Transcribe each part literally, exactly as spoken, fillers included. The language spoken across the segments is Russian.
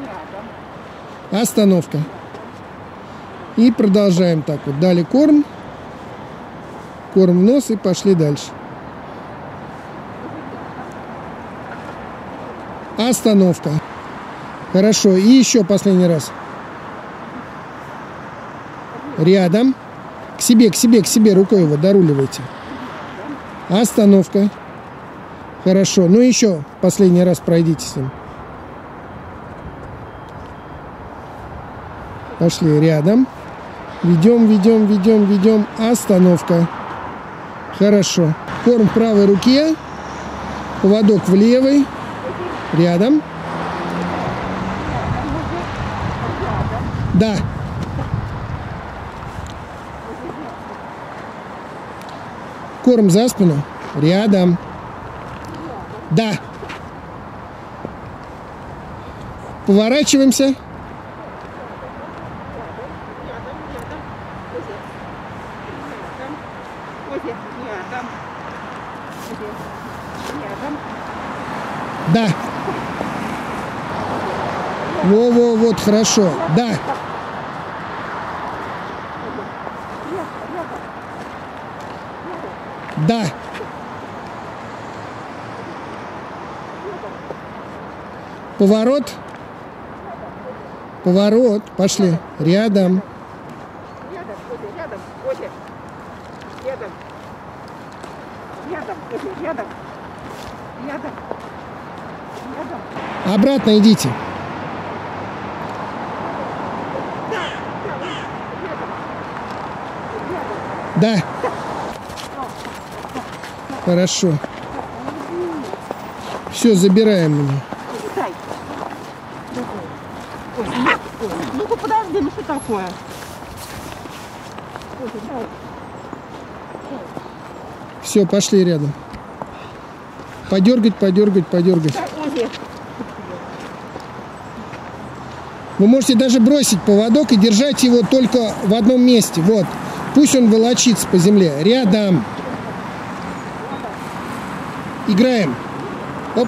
Остановка. И продолжаем так вот. Дали корм. Корм в нос и пошли дальше. Остановка. Хорошо. И еще последний раз. Рядом. К себе, к себе, к себе. Рукой его доруливайте. Остановка. Хорошо. Ну еще последний раз пройдите с ним. Пошли рядом. Ведем, ведем, ведем, ведем. Остановка. Хорошо. Корм в правой руке. Поводок в левой. Рядом. Да. Корм за спину. Рядом. Да. Поворачиваемся. Да. Во-во, вот, хорошо. Да. Да. Поворот. Поворот. Пошли. Рядом. Рядом, рядом, Оля. Рядом. Рядом, рядом. Рядом. Рядом. Обратно идите. Да. Хорошо. Все, забираем меня. Ну-ка подожди, ну что такое? Все, пошли рядом. Подергать, подергать, подергать. Вы можете даже бросить поводок и держать его только в одном месте. Вот. Пусть он волочится по земле. Рядом. Играем. Оп.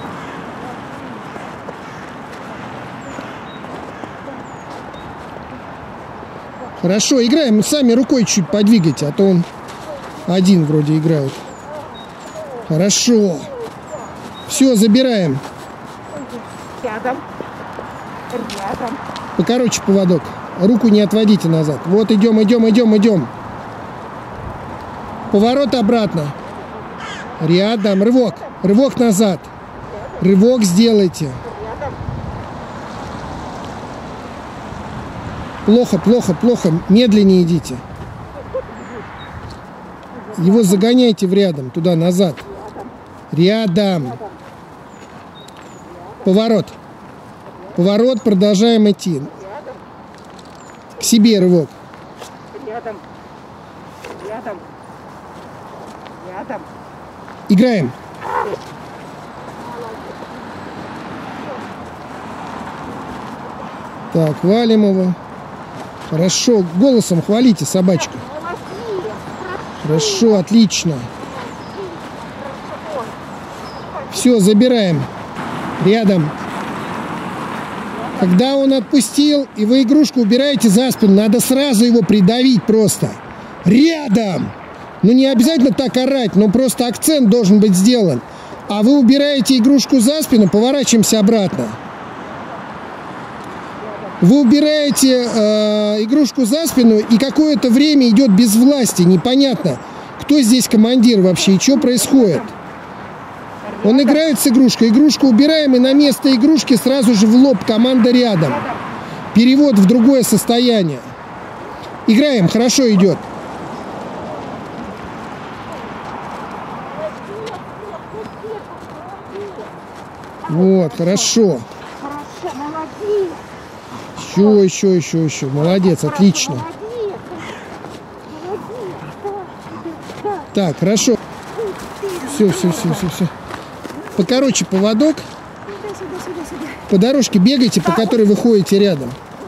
Хорошо, играем. Сами рукой чуть подвигайте, а то он один вроде играет. Хорошо. Все, забираем. Рядом. Рядом. Покороче поводок. Руку не отводите назад. Вот идем, идем, идем, идем. Поворот обратно. Рядом. Рывок. Рывок назад. Рывок сделайте. Плохо, плохо, плохо. Медленнее идите. Его загоняйте в рядом. Туда, назад. Рядом. Поворот. Поворот. Продолжаем идти. К себе рывок. Рядом. Рядом. Рядом. Играем. Так, валим его. Хорошо. Голосом хвалите собачку. Хорошо, отлично. Все, забираем. Рядом. Когда он отпустил, и вы игрушку убираете за спину, надо сразу его придавить просто. Рядом! Ну не обязательно так орать, но просто акцент должен быть сделан. А вы убираете игрушку за спину, поворачиваемся обратно. Вы убираете э, игрушку за спину, и какое-то время идет без власти. Непонятно, кто здесь командир вообще и что происходит. Он играет с игрушкой, игрушку убираем, и на место игрушки сразу же в лоб команда рядом. Перевод в другое состояние. Играем, хорошо идет. Вот, хорошо. Хорошо, молодец. Еще, еще, еще, еще. Молодец, отлично. Так, хорошо. Все, все, все, все, все. Покороче поводок. По дорожке бегайте, по которой вы ходите рядом.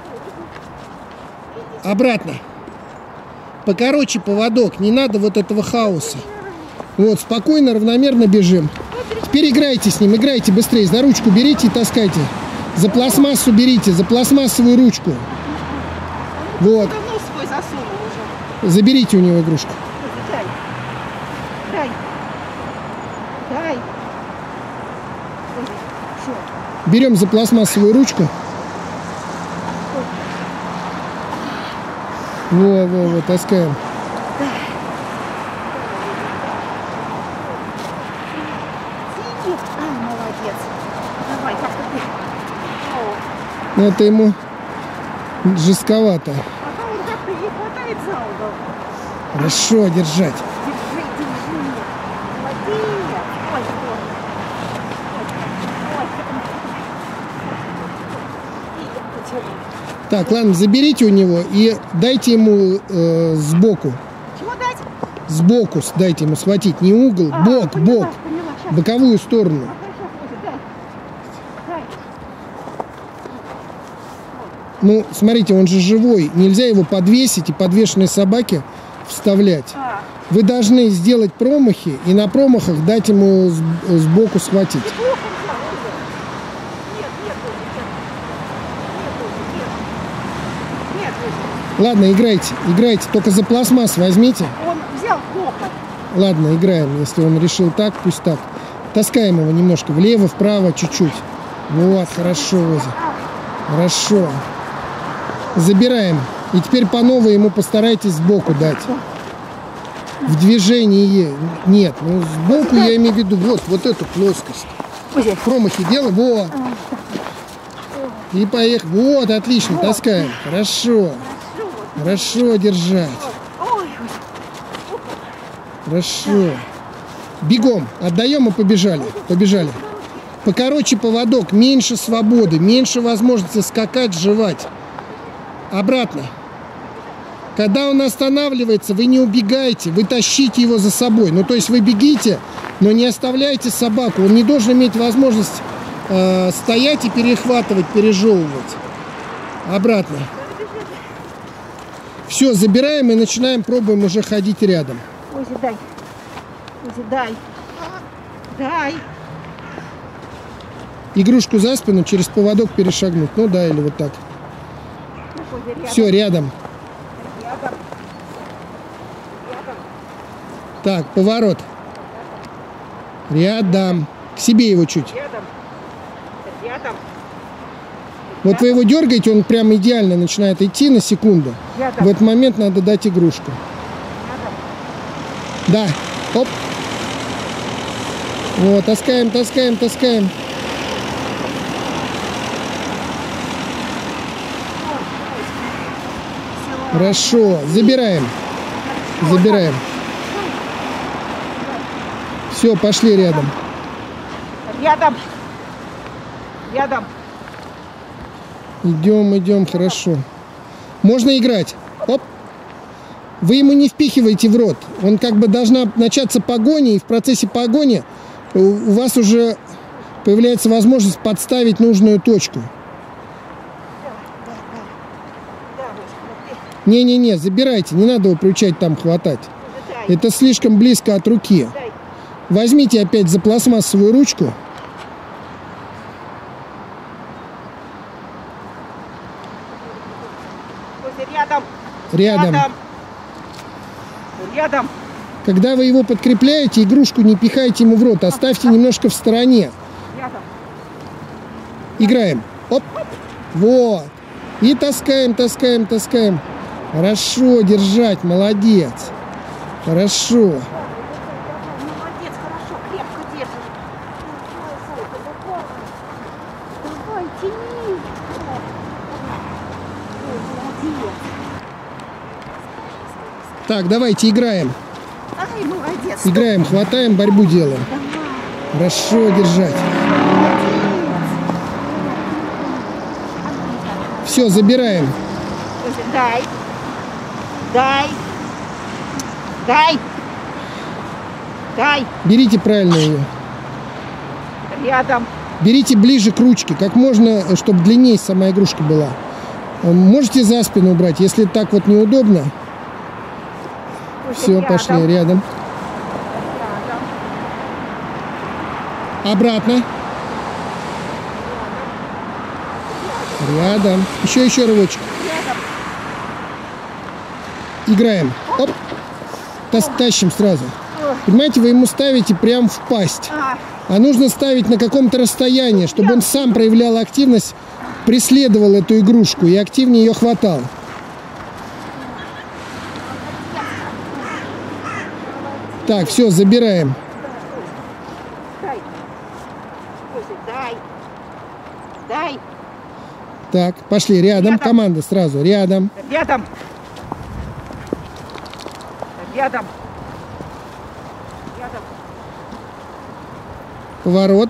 Обратно. Покороче поводок. Не надо вот этого хаоса. Вот, спокойно, равномерно бежим. Теперь играйте с ним, играйте быстрее. За ручку берите и таскайте. За пластмассу берите, за пластмассовую ручку. Вот. Давно свой засунул уже. Заберите у него игрушку. Дай. Дай. Дай. Ой, что? Берем за пластмассовую ручку. Во, во, во, таскаем. Сиди. А, молодец. Давай, как-то ты. О, Но это ему жестковато. а там он как-то не хватает за угол. Хорошо держать. Держи, держи. Молодец. Ой, ой. Ой, ой. Так, ладно, заберите у него и дайте ему э, сбоку. Чего дать? Сбоку дайте ему схватить. Не угол, А, бок, поняла, бок. поняла, щас. Боковую сторону. А, хорошо, Костя, дай. Дай. Ну, смотрите, он же живой. Нельзя его подвесить и подвешенной собаке вставлять. А, Вы должны сделать промахи и на промахах дать ему с- сбоку схватить. плохо взял, уже. Нет, нет, Костя, нет. Нет, Костя, нет. Нет, Костя. Ладно, играйте, играйте. Только за пластмасс возьмите. Он взял плохо. Ладно, играем. Если он решил так, пусть так. Таскаем его немножко влево, вправо, чуть-чуть. Вот, хорошо, Озя. Хорошо. Забираем. И теперь по новой ему постарайтесь сбоку дать. В движении. Нет, ну сбоку я имею в виду вот, вот эту плоскость. Ой, Промахи делаем. Во. И поехали. Вот, отлично, таскаем. Хорошо. Хорошо держать. ой, Хорошо. Бегом. Отдаем и побежали. Побежали. Покороче поводок, меньше свободы, меньше возможности скакать, жевать. Обратно. Когда он останавливается, вы не убегаете, вы тащите его за собой. Ну, то есть вы бегите, но не оставляйте собаку. Он не должен иметь возможность э, стоять и перехватывать, пережевывать. Обратно. Все, забираем и начинаем, пробуем уже ходить рядом. Ой, дай. Ой, дай. Дай. Игрушку за спину, через поводок перешагнуть. Ну да, или вот так. Ой, рядом. Все, рядом. Рядом. Рядом. Так, поворот. Рядом. К себе его чуть. Рядом. Рядом. Вот вы его дергаете, он прям идеально начинает идти на секунду. Рядом. В этот момент надо дать игрушку. Рядом. Да. Оп. Вот, таскаем, таскаем, таскаем. Хорошо. Забираем. Забираем. Все, пошли рядом. Рядом. Рядом. Идем, идем, хорошо. Можно играть. Оп. Вы ему не впихиваете в рот. Он как бы должна начаться погоня, и в процессе погони у у вас уже появляется возможность подставить нужную точку. Не-не-не, забирайте, не надо его приучать там хватать. Это слишком близко от руки. Возьмите опять за пластмассовую ручку. Рядом. Рядом. Рядом. Рядом. Когда вы его подкрепляете, игрушку не пихайте ему в рот, оставьте немножко в стороне. Рядом. Играем. Оп. Вот. И таскаем, таскаем, таскаем. Хорошо держать, молодец. Хорошо. Молодец, хорошо, крепко держишь. Давай, тяни. Ой, молодец. Так, давайте играем. Ай, молодец. Играем, хватаем, борьбу делаем. Давай. Хорошо держать. Все, забираем. Дай. Дай. Дай. Дай. Берите правильно ее. Рядом. Берите ближе к ручке, как можно, чтобы длиннее сама игрушка была. Можете за спину убрать, если так вот неудобно. Все, Рядом. пошли рядом. Рядом. Обратно. Рядом. Еще, еще рывочек. Играем. Оп. Тас- тащим сразу. Понимаете, вы ему ставите прям в пасть. А нужно ставить на каком-то расстоянии, чтобы он сам проявлял активность, преследовал эту игрушку и активнее ее хватал. Так, все, забираем. Дай. Кузя, дай. Дай. Так, пошли, рядом. Рядом. Команда сразу, рядом. Рядом. Рядом. Рядом. Поворот.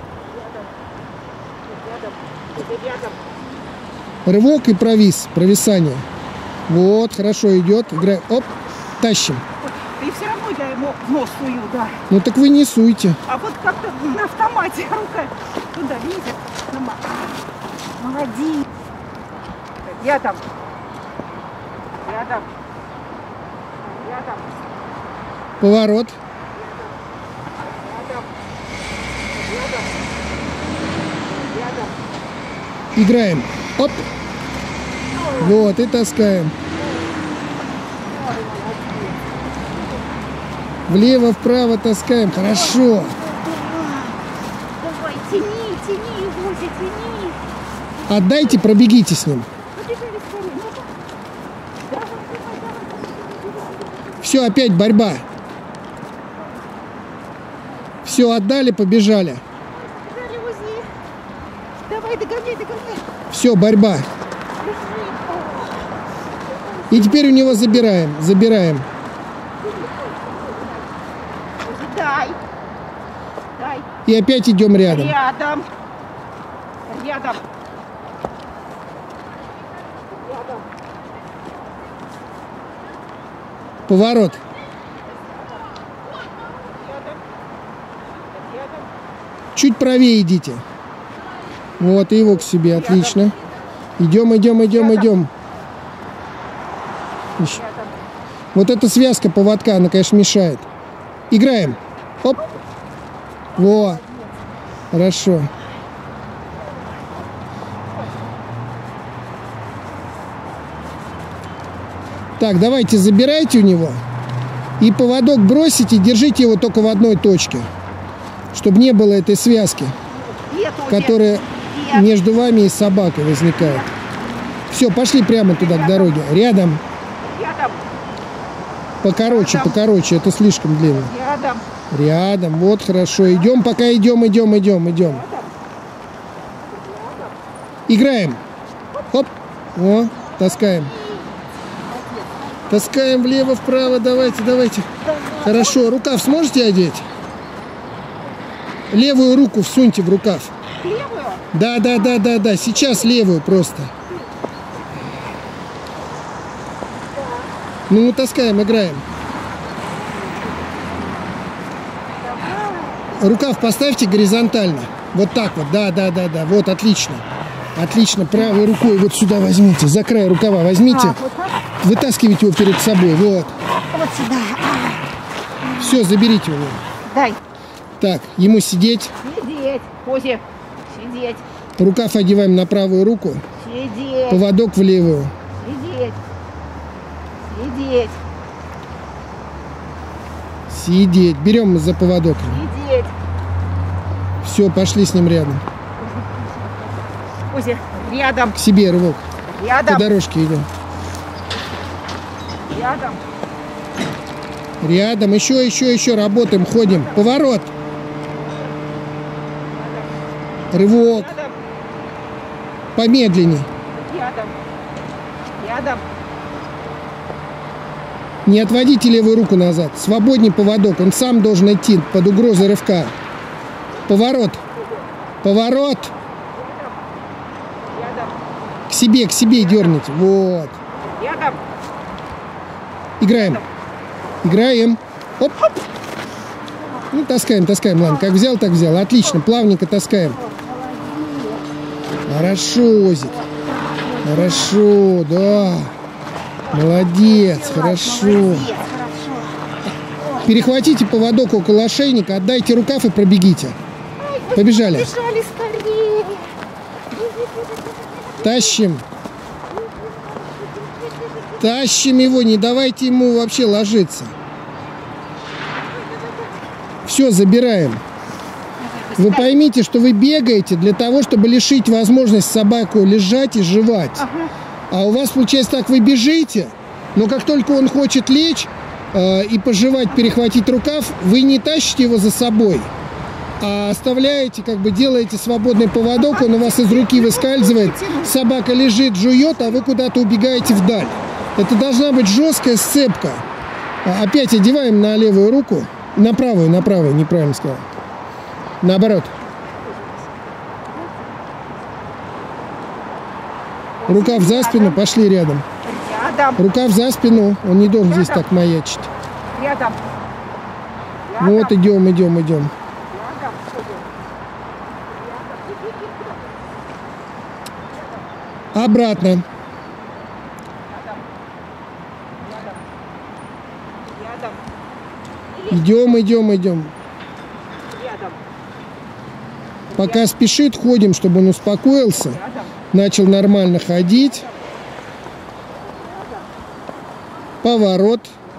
Рядом. Кузя, рядом. Рывок и провис, провисание. Вот, хорошо идет. Играем. Оп, тащим. И все равно я ему в нос сую, да. Ну так вы не суйте. А вот как-то на автомате рука туда лезет. Молодец. Рядом. Рядом. Рядом. Поворот. Рядом. Рядом. Рядом. Играем. Оп. Вот, и таскаем. Влево, вправо таскаем. Хорошо. Давай, тяни, тяни его, затяни. Отдайте, пробегите с ним. Побежали скорее. Ну-ка. Давай, давай, давай. Все, опять борьба. Все, отдали, побежали. Побежали возле. Давай, догоняй, догоняй. Все, борьба. И теперь у него забираем. Забираем. Дай. Дай. И опять идем рядом. Рядом. Рядом. Рядом. Поворот. Рядом. Рядом. Чуть правее идите. Вот, и его к себе. Отлично. Идем, идем, идем, идем. Ищ- Рядом. Вот эта связка поводка, она, конечно, мешает. Играем. Оп. Во. Хорошо. Так, давайте забирайте у него. И поводок бросите, держите его только в одной точке. Чтобы не было этой связки, Нет, Оля. которая Нет. между вами и собакой возникает. Все, пошли прямо туда, к дороге. Рядом. Рядом. Покороче, Рядом. покороче. Это слишком длинно. Рядом. Рядом. Вот, хорошо. Идем, пока идем, идем, идем, идем. Играем. Хоп. О, таскаем. Таскаем влево, вправо. Давайте, давайте. Хорошо. Рукав сможете одеть? Левую руку всуньте в рукав. Левую? Да, да, да, да, да. Сейчас левую просто. Ну, таскаем, играем. Рукав поставьте горизонтально. Вот так вот. Да, да, да, да. Вот, отлично. Отлично. Правой рукой вот сюда возьмите. За край рукава возьмите. А, вот так? Вытаскивайте его перед собой. Вот. Вот сюда. Все, заберите его. Дай. Так, ему сидеть. Сидеть. Позе. Сидеть. Рукав одеваем на правую руку. Сидеть. Поводок в левую. Сидеть. Сидеть. Сидеть. Берем за поводок. Сидеть. Все, пошли с ним рядом. Позе. Рядом. К себе рывок. По Рядом. дорожке идем. Рядом. Рядом. Еще, еще, еще. Работаем, ходим. Поворот. Рывок. Рядом. Помедленней. Рядом. Рядом. Не отводите левую руку назад. Свободней поводок. Он сам должен идти под угрозой рывка. Поворот. Поворот. Рядом. К себе, к себе дерните. Вот. Рядом. Играем. Играем. Оп. Ну, таскаем, таскаем. Ладно, как взял, так взял. Отлично. Плавненько таскаем. Хорошо, Озик. Хорошо, да. Молодец, хорошо. Молодец, хорошо. Перехватите поводок около ошейника, отдайте рукав и пробегите. Побежали. Бежали скорее. Тащим. Тащим его, не давайте ему вообще ложиться. Все, забираем. Вы поймите, что вы бегаете для того, чтобы лишить возможность собаку лежать и жевать. А у вас получается так, вы бежите, но как только он хочет лечь э, и пожевать, перехватить рукав, вы не тащите его за собой, а оставляете, как бы делаете свободный поводок, он у вас из руки выскальзывает, собака лежит, жует, а вы куда-то убегаете вдаль. Это должна быть жесткая сцепка. Опять одеваем на левую руку, на правую, на правую, неправильно сказал. Наоборот. Рукав за спину, пошли рядом. Рядом. Рукав за спину, он не должен здесь так маячить. Рядом. Вот, идем, идем, идем. Обратно. Идем, идем, идем. Пока спешит, ходим, чтобы он успокоился, начал нормально ходить. Поворот.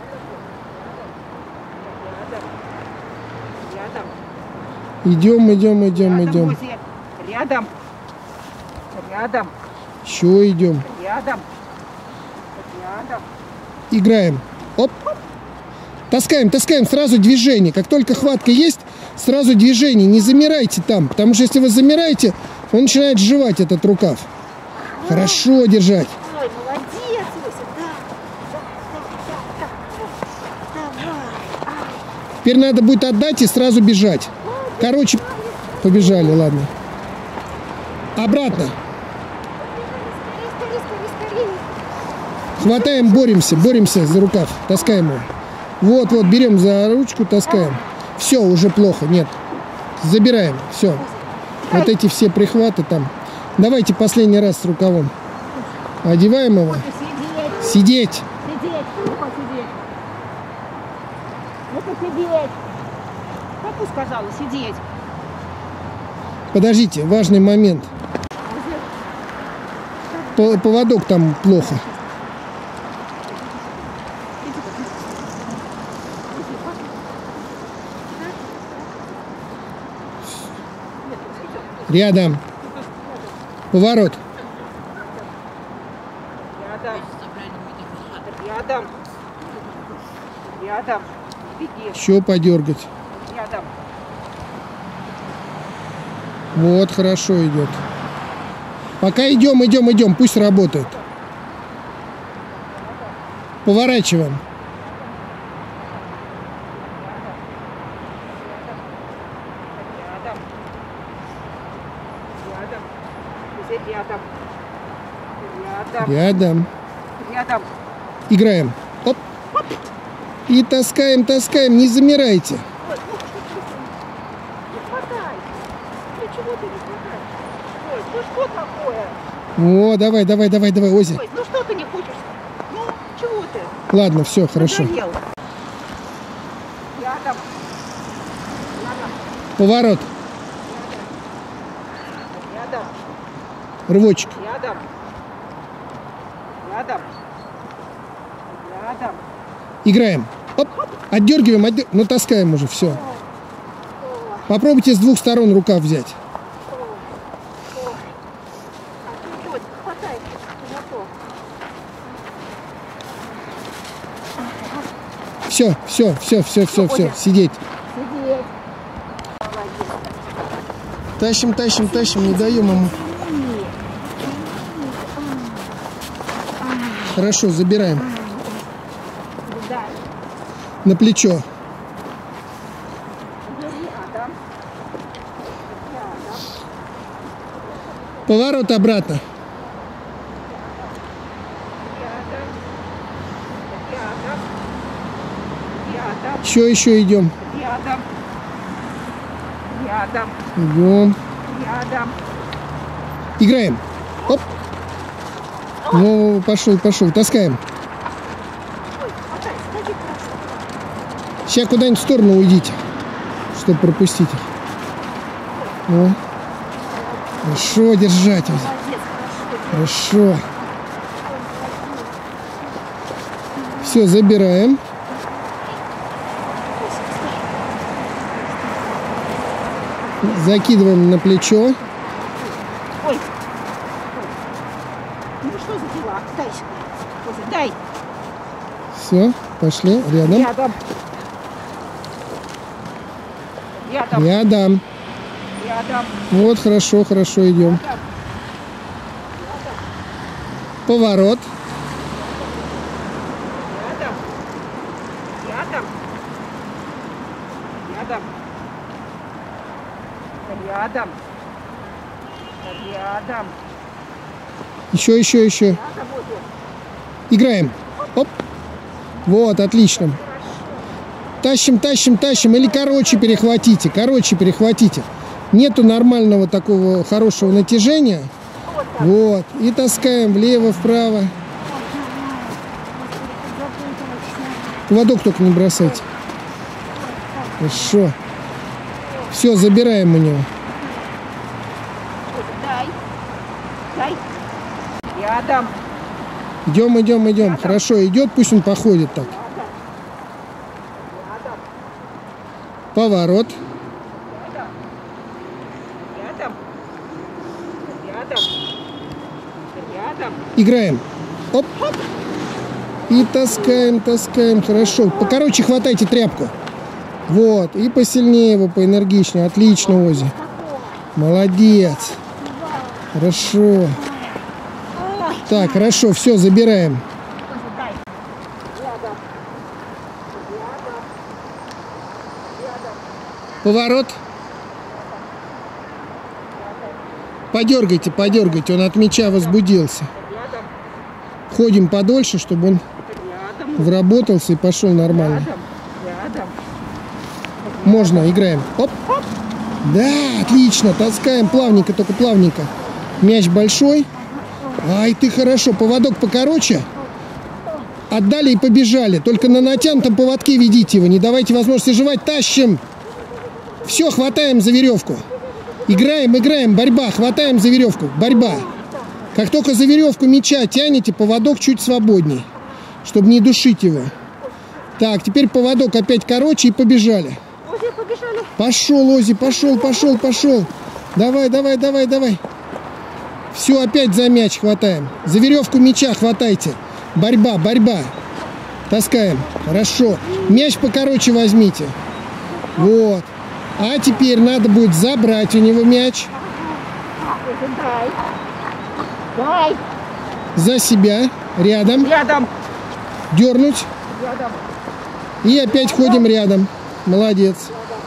Идем, идем, идем, идем. Рядом. Рядом. Еще идем. Рядом. Рядом. Играем. Оп. Таскаем, таскаем, сразу движение. Как только хватка есть, сразу движение. Не замирайте там, потому что если вы замираете, он начинает жевать этот рукав. Хорошо держать. Ой, молодец, Люся. Да, да, да, да, да. Давай. Теперь надо будет отдать и сразу бежать. Короче, побежали, ладно. Обратно. Скорее, скорее, скорее, скорее. Хватаем, боремся, боремся за рукав. Таскаем его. Вот, вот, берем за ручку, таскаем. Все, уже плохо, нет. Забираем, все. Вот эти все прихваты там. Давайте последний раз с рукавом. Одеваем его. Сидеть. Сидеть. Сидеть. Ну-ка, сидеть. Ну-ка, сидеть. Как ты сказала, сидеть? Подождите, важный момент. По- Поводок там плохо. Рядом. Поворот. Рядом. Рядом. Рядом. Беги. Еще подергать. Рядом. Вот, хорошо идет. Пока идем, идем, идем, пусть работает. Поворачиваем. Рядом. Рядом. Здесь рядом. Рядом. Рядом. Рядом. Играем. Оп. И таскаем, таскаем, не замирайте. Ой, ну что ты? Не хватай. Для чего ты не хватаешь? Ой, ну что такое? О, давай, давай, давай, давай, Ози. Ой, ну что ты не хочешь? Ну, чего ты? Ладно, все, хорошо. Надоел. Рядом. Рядом. Поворот. Рядом. Рывочек. Рядом. Рядом. Рядом. Играем. Оп. Отдергиваем, отдер... ну таскаем уже, все. Попробуйте с двух сторон рукав взять. А ты что, хватай на то? Все, все, все, все, все, все. Сидеть. Сидеть. Тащим, тащим, тащим, не даем ему. Хорошо, забираем. Да. На плечо. Рядом. Рядом. Поворот обратно. Рядом. Рядом. Рядом. Еще, еще идем. Рядом. Рядом. Идем. Рядом. Играем. Оп. Ну, пошел, пошел. Таскаем. Ой, хватай, сходи хорошо. Сейчас куда-нибудь в сторону уйдите, чтобы пропустить их. О. Хорошо держать. Ози. Молодец, хорошо. Хорошо. Все, забираем. Закидываем на плечо. Ой. Ну что за дела? Дай сюда. Ози, дай. Все, пошли. Рядом. Рядом. Рядом. Рядом. Рядом. Вот, хорошо, хорошо, идем. Рядом. Поворот. Рядом. Рядом. Рядом. Рядом. Рядом. Еще, еще, еще. Рядом вот он. Играем. Оп. Вот, отлично. Тащим, тащим, тащим. Или короче перехватите. Короче перехватите. Нету нормального такого хорошего натяжения. Вот. И таскаем влево, вправо. Поводок только не бросайте. Хорошо. Все, забираем у него. Дай. Дай. Рядом. Идем, идем, идем. Хорошо, идет, пусть он походит так. Рядом. Поворот. Рядом. Рядом. Рядом. Рядом. Играем. Оп. И таскаем, таскаем. Хорошо. Покороче хватайте тряпку. Вот. И посильнее его, поэнергичнее. Отлично, Ози. Молодец. Хорошо. Так, хорошо. Все, забираем. Дай. Рядом. Рядом. Рядом. Поворот. Подергайте, подергайте. Он от мяча возбудился. Рядом. Ходим подольше, чтобы он Рядом. вработался и пошел нормально. Рядом. Рядом. Можно, играем. Оп. Да, отлично. Таскаем плавненько, только плавненько. Мяч большой. Ай, ты хорошо. Поводок покороче. Отдали и побежали. Только на натянутом поводке ведите его. Не давайте возможности жевать. Тащим. Все, хватаем за веревку. Играем, играем. Борьба. Хватаем за веревку. Борьба. Как только за веревку мяча тянете, поводок чуть свободней, чтобы не душить его. Так, теперь поводок опять короче и побежали. Ози, побежали. Пошел, Ози, пошел, пошел, пошел. Давай, давай, давай, давай. Все, опять за мяч хватаем. За веревку мяча хватайте. Борьба, борьба. Таскаем. Хорошо. Мяч покороче возьмите. Вот. А теперь надо будет забрать у него мяч. Ози, дай. Дай. За себя. Рядом. Рядом. Дернуть. Рядом. И опять ходим рядом. Молодец.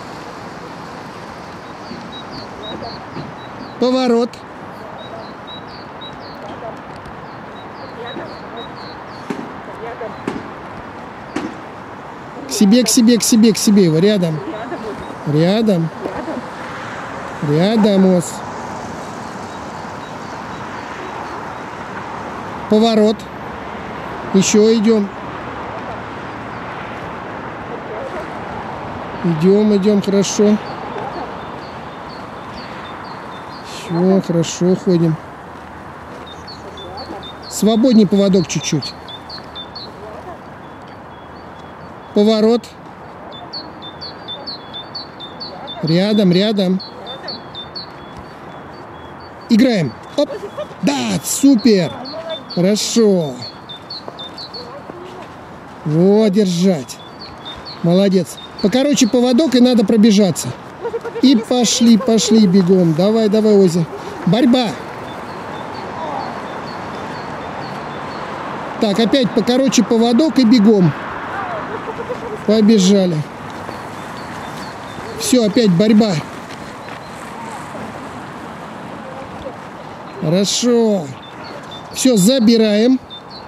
Поворот. Рядом. К себе, к себе, к себе, к себе его. Рядом. Рядом. Ози. Рядом. Рядом. Рядом, Ос. Поворот. Еще идем. Идем, идем, хорошо. Все, хорошо, ходим. Свободней поводок чуть-чуть. Поворот. Рядом, рядом. Играем. Оп. Да, супер. Хорошо. Вот, держать. Молодец. Покороче поводок, и надо пробежаться. И пошли, пошли бегом. Давай, давай, Ози. Борьба. Так, опять покороче поводок и бегом. Побежали. Все, опять борьба. Хорошо. Все, забираем.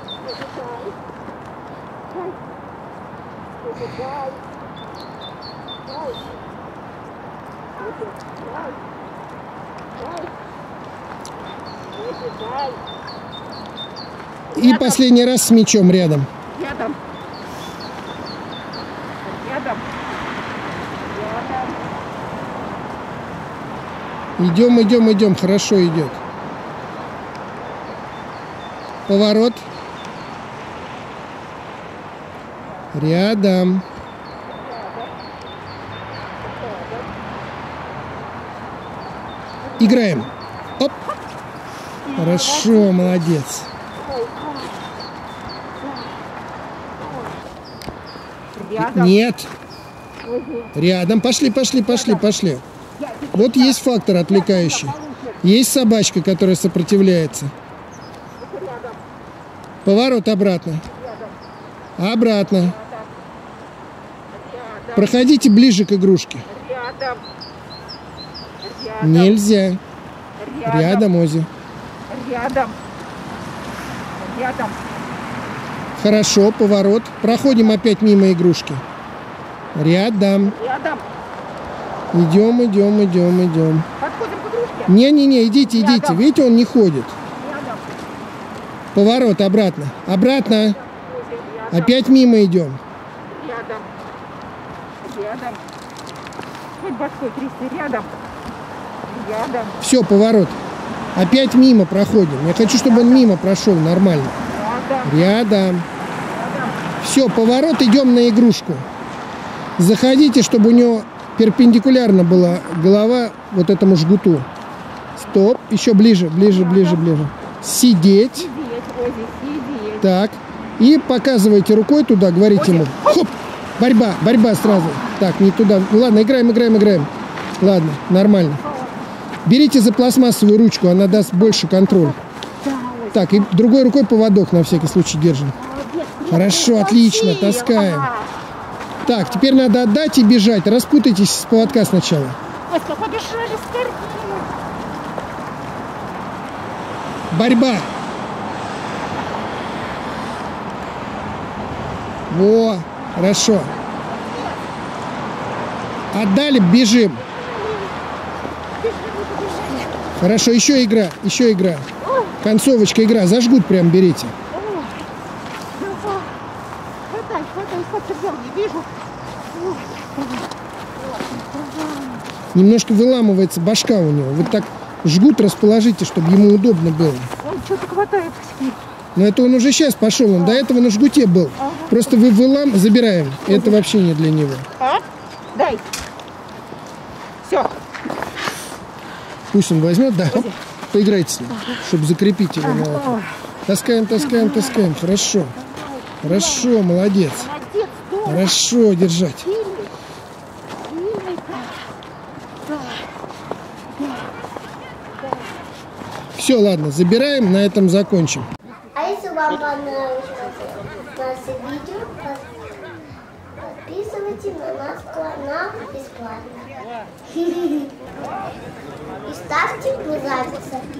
И последний раз с мячом рядом. Рядом. Рядом. Рядом. Идем, идем, идем. Хорошо идет. Поворот. Рядом. Играем. Оп. Хорошо, молодец. Рядом. Нет. Рядом. Пошли, пошли, пошли, пошли. Вот есть фактор отвлекающий. Есть собачка, которая сопротивляется. Поворот обратно. Обратно. Проходите ближе к игрушке. Рядом. Рядом. Нельзя. Рядом, Ози. Рядом. Рядом. Хорошо, поворот. Проходим опять мимо игрушки. Рядом. Рядом. Идем, идем, идем, идем. Подходим к игрушке. Не-не-не, идите, идите. Рядом. Видите, он не ходит. Рядом. Поворот обратно. Обратно. Рядом. Опять мимо идем. Рядом. Рядом. Хоть башкой трясти. Рядом. Рядом. Все, поворот. Опять мимо проходим. Я хочу, чтобы он мимо прошел нормально. Рядом. Рядом. Рядом. Все, поворот, идем на игрушку. Заходите, чтобы у него перпендикулярно была голова вот этому жгуту. Стоп. Еще ближе, ближе, ближе, ближе. Сидеть. Сидеть, Ози, сидеть. Так. И показывайте рукой туда, говорите ему. Хоп! Борьба, борьба сразу. Так, не туда. Ладно, играем, играем, играем. Ладно, нормально. Берите за пластмассовую ручку, она даст больше контроль. Так, и другой рукой поводок на всякий случай держим. Хорошо, отлично, таскаем. Так, теперь надо отдать и бежать. Распутайтесь с поводка сначала. Оська, побежали скорее. Борьба. Во, хорошо. Отдали, бежим. Хорошо, еще игра, еще игра. Концовочка игра, за жгут прям берите. Хватай, хватай, хватай, взял, не вижу. Немножко выламывается башка у него. Вы так жгут расположите, чтобы ему удобно было. Он что-то хватает. Но это он уже сейчас пошел, он до этого на жгуте был. Ага. Просто вы вылам... забираем. Это вообще не для него. А? Дай. Все. Пусть он возьмет, да. Оп, поиграйте с ним, чтобы закрепить его на лапу. Таскаем, таскаем, таскаем. Хорошо. Хорошо, молодец. Молодец, здорово. Хорошо держать. Сильный. Сильный-ка. Да. Все, ладно, забираем, на этом закончим. А если вам понравилось наше видео, подписывайтесь на наш канал бесплатно. И ставьте мне нравится.